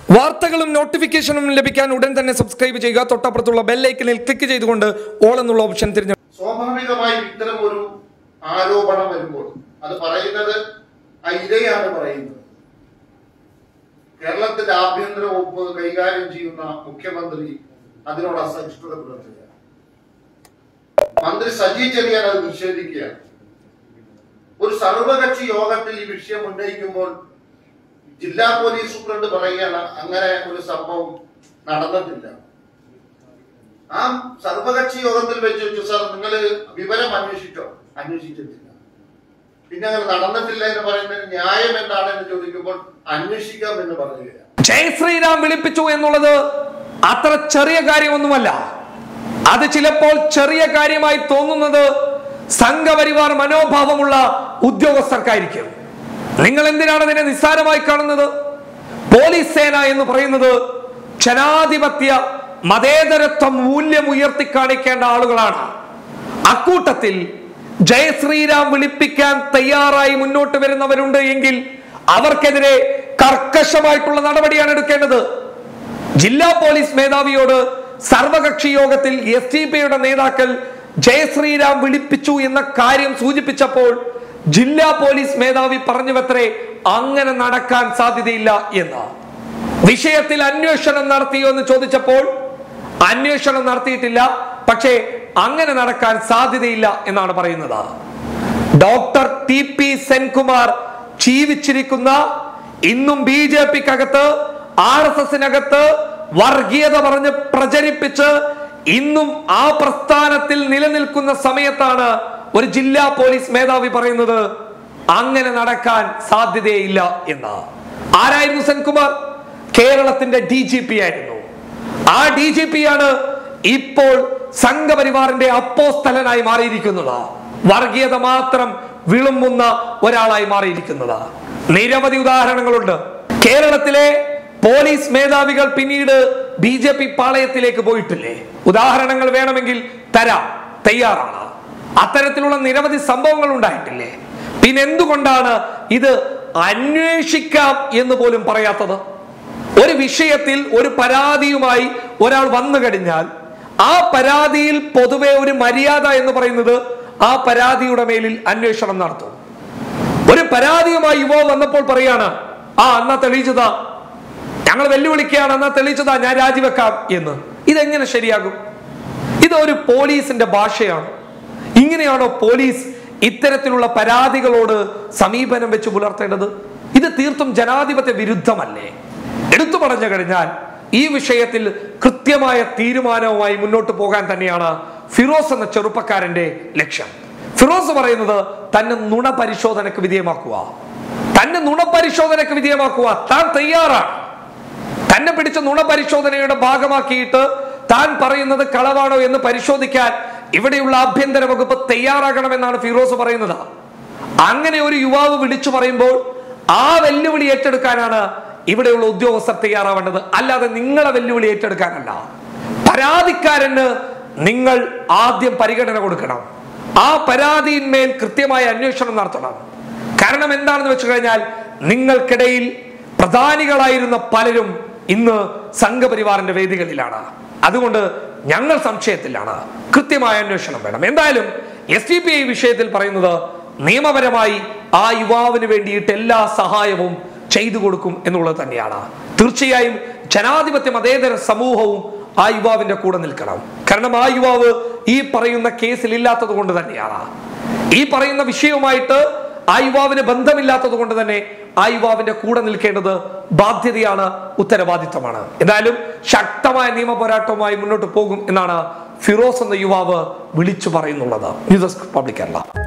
വാർത്തകളും നോട്ടിഫിക്കേഷനും ലഭിക്കാൻ ഉടൻ തന്നെ സബ്സ്ക്രൈബ് ചെയ്യുക. തൊട്ടപ്പുറത്തുള്ള ബെൽ ഐക്കണിൽ ക്ലിക്ക് ചെയ്തുകൊണ്ട് ഓൾ എന്നുള്ള ഓപ്ഷൻ തിരഞ്ഞെടുക്കുക. സ്വാഭാവികമായി ഇത്തരം ഒരു ആരോപണം വരുമ്പോൾ അത് പറയുന്നത് ആ ഇരയാണ് പറയുന്നത്. കേരളത്തിന്റെ ആഭ്യന്തര വകുപ്പ് കൈകാര്യം ചെയ്യുന്ന മുഖ്യമന്ത്രി അതിനോട് അസഹിഷ്ണുത പുലർത്തുകയാണ്. മന്ത്രി സജി ചെറിയാൻ അത് നിഷേധിക്കുകയാണ്. ഒരു സർവകക്ഷി യോഗത്തിൽ ഈ വിഷയം ഉന്നയിക്കുമ്പോൾ ജില്ലാ പോലീസ് സൂപ്രണ്ട് പറയുകയാണ് അങ്ങനെ ഒരു സംഭവം നടന്നിട്ടില്ല. ആ സർവകക്ഷി യോഗത്തിൽ വെച്ച് സാർ നിങ്ങൾ വിവരം അന്വേഷിച്ചോ? അന്വേഷിച്ചിട്ടില്ല. പിന്നെ അങ്ങനെ നടന്നിട്ടില്ല എന്ന് പറയുന്നതിന് ന്യായം എന്താണെന്ന് ചോദിക്കുമ്പോൾ അന്വേഷിക്കാം എന്ന് പറയുകയാണ്. ജയ് ശ്രീറാം വിളിപ്പിച്ചു എന്നുള്ളത് അത്ര ചെറിയ കാര്യമൊന്നുമല്ല. അത് ചിലപ്പോൾ ചെറിയ കാര്യമായി തോന്നുന്നത് സംഘപരിവാർ മനോഭാവമുള്ള ഉദ്യോഗസ്ഥർക്കായിരിക്കും. നിങ്ങൾ എന്തിനാണ് അതിനെ നിസ്സാരമായി കാണുന്നത്? പോലീസ് സേന എന്ന് പറയുന്നത് ജനാധിപത്യ മതേതരത്വ മൂല്യം ഉയർത്തി കാണിക്കേണ്ട ആളുകളാണ്. അക്കൂട്ടത്തിൽ ജയ് ശ്രീറാം വിളിപ്പിക്കാൻ തയ്യാറായി മുന്നോട്ട് വരുന്നവരുണ്ട് എങ്കിൽ അവർക്കെതിരെ കർക്കശമായിട്ടുള്ള നടപടിയാണ് എടുക്കേണ്ടത്. ജില്ലാ പോലീസ് മേധാവിയോട് സർവകക്ഷി യോഗത്തിൽ SDPയുടെ നേതാക്കൾ ജയ് ശ്രീറാം വിളിപ്പിച്ചു എന്ന കാര്യം സൂചിപ്പിച്ചപ്പോൾ ജില്ലാ പോലീസ് മേധാവി പറഞ്ഞുവത്രേ അങ്ങനെ നടക്കാൻ സാധ്യതയില്ല എന്ന്. വിഷയത്തിൽ അന്വേഷണം നടത്തിയോ എന്ന് ചോദിച്ചപ്പോൾ അന്വേഷണം നടത്തിയിട്ടില്ല, പക്ഷേ അങ്ങനെ നടക്കാൻ സാധ്യതയില്ല എന്നാണ് പറയുന്നത്. ഡോക്ടർ TP സെൻകുമാർ ജീവിച്ചിരിക്കുന്ന ഇന്നും BJPക്കകത്ത് RSSനകത്ത് വർഗീയത പറഞ്ഞ് പ്രചരിപ്പിച്ച് ഇന്നും ആ പ്രസ്ഥാനത്തിൽ നിലനിൽക്കുന്ന സമയത്താണ് ഒരു ജില്ലാ പോലീസ് മേധാവി പറയുന്നത് അങ്ങനെ നടക്കാൻ സാധ്യതയില്ല എന്ന്. ആരായിരുന്നു സെൻകുമാർ? കേരളത്തിന്റെ DGP ആയിരുന്നു. ആ DGP ആണ് ഇപ്പോൾ സംഘപരിവാറിന്റെ അപ്പോസ്തലനായി മാറിയിരിക്കുന്നത്. വർഗീയത മാത്രം വിളുമ്പുന്ന ഒരാളായി മാറിയിരിക്കുന്നത്. നിരവധി ഉദാഹരണങ്ങളുണ്ട്. കേരളത്തിലെ പോലീസ് മേധാവികൾ പിന്നീട് BJP പാളയത്തിലേക്ക് പോയിട്ടില്ലേ? ഉദാഹരണങ്ങൾ വേണമെങ്കിൽ തരാം, തയ്യാറാണ്. അത്തരത്തിലുള്ള നിരവധി സംഭവങ്ങൾ ഉണ്ടായിട്ടില്ലേ? പിന്നെ എന്തുകൊണ്ടാണ് ഇത് അന്വേഷിക്കാം എന്ന് പോലും പറയാത്തത്? ഒരു വിഷയത്തിൽ ഒരു പരാതിയുമായി ഒരാൾ വന്നു കഴിഞ്ഞാൽ ആ പരാതിയിൽ പൊതുവെ ഒരു മര്യാദ എന്ന് പറയുന്നത് ആ പരാതിയുടെ മേലിൽ അന്വേഷണം നടത്തും. ഒരു പരാതിയുമായി യുവാവ് വന്നപ്പോൾ പറയാണ് എന്നാ തെളിയിച്ചതാ, ഞങ്ങൾ വെല്ലുവിളിക്കുകയാണ്, എന്നാ തെളിയിച്ചതാ, ഞാൻ രാജിവെക്കാം എന്ന്. ഇതെങ്ങനെ ശരിയാകും? ഇതൊരു പോലീസിന്റെ ഭാഷയാണ്. ഇങ്ങനെയാണോ പോലീസ് ഇത്തരത്തിലുള്ള പരാതികളോട് സമീപനം വെച്ച് പുലർത്തേണ്ടത്? ഇത് തീർത്തും ജനാധിപത്യ വിരുദ്ധമല്ലേ? എടുത്തു പറഞ്ഞു കഴിഞ്ഞാൽ ഈ വിഷയത്തിൽ കൃത്യമായ തീരുമാനവുമായി മുന്നോട്ട് പോകാൻ തന്നെയാണ് ഫിറോസ് എന്ന ചെറുപ്പക്കാരന്റെ ലക്ഷ്യം. ഫിറോസ് പറയുന്നത് തന്നെ നുണ പരിശോധനക്ക് വിധേയമാക്കുക, തന്നെ നുണ പരിശോധനക്ക് വിധേയമാക്കുക. താൻ തയ്യാറാണ്. തന്നെ പിടിച്ച നുണ പരിശോധനയുടെ ഭാഗമാക്കിയിട്ട് താൻ പറയുന്നത് കളവാണോ എന്ന് പരിശോധിക്കാൻ ഇവിടെയുള്ള ആഭ്യന്തര വകുപ്പ് തയ്യാറാകണമെന്നാണ് ഫിറോസ് പറയുന്നത്. അങ്ങനെ ഒരു യുവാവ് വിളിച്ചു പറയുമ്പോൾ ആ വെല്ലുവിളി ഏറ്റെടുക്കാനാണ് ഇവിടെയുള്ള ഉദ്യോഗസ്ഥർ തയ്യാറാവേണ്ടത്, അല്ലാതെ നിങ്ങളെ വെല്ലുവിളി ഏറ്റെടുക്കാനല്ല. പരാതിക്കാരന് നിങ്ങൾ ആദ്യം പരിഗണന കൊടുക്കണം. ആ പരാതിയിന്മേൽ കൃത്യമായ അന്വേഷണം നടത്തണം. കാരണം എന്താണെന്ന് വെച്ചു കഴിഞ്ഞാൽ നിങ്ങൾക്കിടയിൽ പ്രധാനികളായിരുന്ന പലരും ഇന്ന് സംഘപരിവാറിന്റെ വേദികളിലാണ്. അതുകൊണ്ട് ഞങ്ങൾ സംശയത്തിലാണ്. കൃത്യമായ അന്വേഷണം വേണം. എന്തായാലും SDP ഈ വിഷയത്തിൽ പറയുന്നത് നിയമപരമായി ആ യുവാവിന് വേണ്ടിയിട്ട് എല്ലാ സഹായവും ചെയ്തു കൊടുക്കും എന്നുള്ളത് തന്നെയാണ്. തീർച്ചയായും ജനാധിപത്യ മതേതര സമൂഹവും ആ യുവാവിന്റെ കൂടെ നിൽക്കണം. കാരണം ആ യുവാവ് ഈ പറയുന്ന കേസിൽ ഇല്ലാത്തത് കൊണ്ട് തന്നെയാണ്. ഈ പറയുന്ന വിഷയവുമായിട്ട് ആ യുവാവിന് ബന്ധമില്ലാത്തത് കൊണ്ട് തന്നെ ആ യുവാവിന്റെ കൂടെ നിൽക്കേണ്ടത് ബാധ്യതയാണ്, ഉത്തരവാദിത്തമാണ്. എന്തായാലും ശക്തമായ നിയമ പോരാട്ടവുമായി മുന്നോട്ട് പോകും എന്നാണ് ഫിറോസ് എന്ന യുവാവ് വിളിച്ചു പറയുന്നുള്ളത്. News desk public Kerala.